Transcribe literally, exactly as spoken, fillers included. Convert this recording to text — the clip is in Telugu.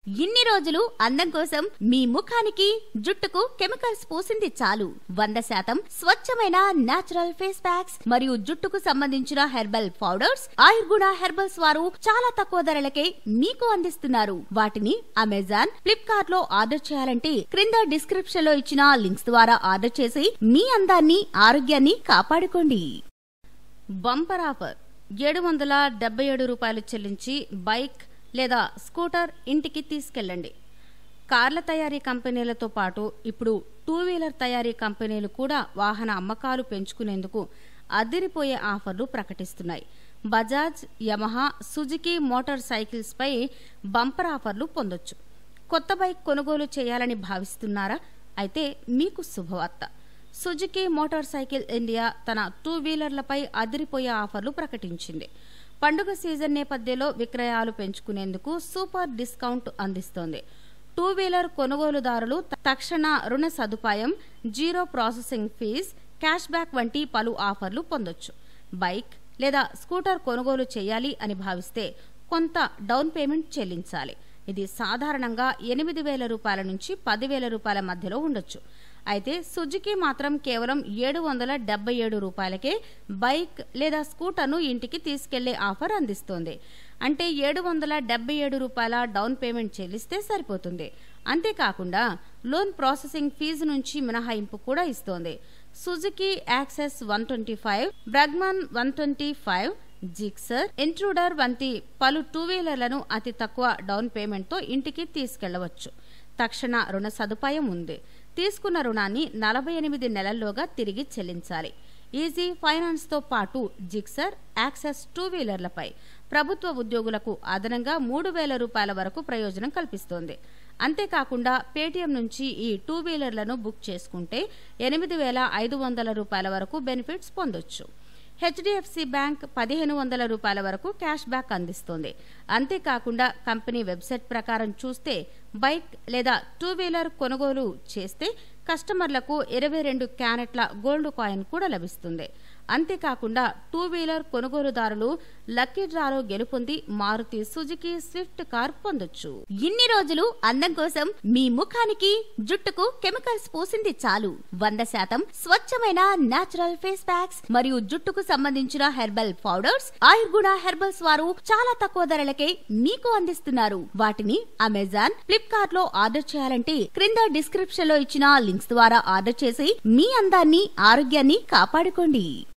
ఇన్ని రోజులు అందం కోసం మీ ముఖానికి జుట్టుకు కెమికల్స్ పూసింది చాలు. వంద శాతం స్వచ్ఛమైన నేచురల్ ఫేస్ ప్యాక్స్ మరియు జుట్టుకు సంబంధించిన హెర్బల్ పౌడర్స్ ఆయుర్గుణ హెర్బల్స్ వారు చాలా తక్కువ ధరలకే మీకు అందిస్తున్నారు. వాటిని అమెజాన్, ఫ్లిప్కార్ట్ లో ఆర్డర్ చేయాలంటే క్రింద డిస్క్రిప్షన్ లో ఇచ్చిన లింక్స్ ద్వారా ఆర్డర్ చేసి మీ అందాన్ని, ఆరోగ్యాన్ని కాపాడుకోండి. బంపర్ ఆఫర్ ఏడు వందల డెబ్బై ఏడు రూపాయలు చెల్లించి బైక్ లేదా స్కూటర్ ఇంటికి తీసుకెళ్ళండి. కార్ల తయారీ కంపెనీలతో పాటు ఇప్పుడు టూ వీలర్ తయారీ కంపెనీలు కూడా వాహన అమ్మకాలు పెంచుకునేందుకు అదిరిపోయే ఆఫర్లు ప్రకటిస్తున్నాయి. Bajaj, Yamaha, Suzuki motorcycles పై బంపర్ ఆఫర్లు పొందొచ్చు. కొత్త బైక్ కొనుగోలు చేయాలని భావిస్తున్నారా? అయితే మీకు శుభవార్త. సుజుకి మోటార్ సైకిల్ ఇండియా తన టూ వీలర్లపై అదిరిపోయే ఆఫర్లు ప్రకటించింది. పండుగ సీజన్ నేపథ్యంలో విక్రయాలు పెంచుకునేందుకు సూపర్ డిస్కౌంట్ అందిస్తోంది. టూ వీలర్ కొనుగోలుదారులు తక్షణ రుణ సదుపాయం, zero processing fees, cash back వంటి పలు ఆఫర్లు పొందొచ్చు. బైక్ లేదా స్కూటర్ కొనుగోలు చేయాలి అని భావిస్తే కొంత డౌన్ పేమెంట్ చెల్లించాలి. ఇది సాధారణంగా ఎనిమిది వేల రూపాయల నుంచి పదివేల రూపాయల మధ్యలో ఉండొచ్చు. అయితే సుజుకి మాత్రం కేవలం ఏడు వందల డెబ్బై ఏడు రూపాయలకే బైక్ లేదా స్కూటర్ను ఇంటికి తీసుకెళ్లే ఆఫర్ అందిస్తోంది. అంటే ఏడు వందల డెబ్బై ఏడు రూపాయల డౌన్ పేమెంట్ చెల్లిస్తే సరిపోతుంది. అంతేకాకుండా లోన్ ప్రాసెసింగ్ ఫీజు నుంచి మినహాయింపు కూడా ఇస్తోంది. Suzuki Access one twenty five, Burgman one twenty five, Gixxer, Intruder వంటి పలు టూ వీలర్లను అతి తక్కువ డౌన్ పేమెంట్తో ఇంటికి తీసుకెళ్లవచ్చు. తక్షణ రుణ సదుపాయం ఉంది. తీసుకున్న రుణాన్ని నలభై ఎనిమిది నెలల్లోగా తిరిగి చెల్లించాలి. ఈజీ ఫైనాన్స్ తో పాటు జిక్సర్ యాక్సెస్ టూ వీలర్లపై ప్రభుత్వ ఉద్యోగులకు అదనంగా మూడు వేల రూపాయల వరకు ప్రయోజనం కల్పిస్తోంది. అంతేకాకుండా పేటీఎం నుంచి ఈ టూ వీలర్లను బుక్ చేసుకుంటే ఎనిమిది వేల ఐదు వందల రూపాయల వరకు బెనిఫిట్స్ పొందొచ్చు. హెచ్డిఎఫ్సి బ్యాంక్ పదిహేను వందల రూపాయల వరకు క్యాష్ బ్యాక్ అందిస్తోంది. అంతేకాకుండా కంపెనీ వెబ్సైట్ ప్రకారం చూస్తే బైక్ లేదా టూ వీలర్ కొనుగోలు చేస్తే కస్టమర్లకు ఇరవై రెండు క్యారెట్ల గోల్డ్ కాయిన్ కూడా లభిస్తుంది. అంతేకాకుండా టూ వీలర్ కొనుగోలుదారులు లక్కీ డ్రాలో గెలుపొంది మారుతి సుజుకి స్విఫ్ట్ కార్ పొందొచ్చు. ఇన్ని రోజులు అందం కోసం మీ ముఖానికి జుట్టుకు కెమికల్స్ పూసింది చాలు. వంద శాతం స్వచ్ఛమైన నేచురల్ ఫేస్ ప్యాక్స్ మరియు జుట్టుకు సంబంధించిన హెర్బల్ పౌడర్స్ ఆయుర్గుణ హెర్బల్స్ వారు చాలా తక్కువ ధరలకే మీకు అందిస్తున్నారు. వాటిని అమెజాన్, ఫ్లిప్కార్ట్ లో ఆర్డర్ చేయాలంటే క్రింద డిస్క్రిప్షన్ లో ఇచ్చిన లింక్స్ ద్వారా ఆర్డర్ చేసి మీ అందాన్ని, ఆరోగ్యాన్ని కాపాడుకోండి.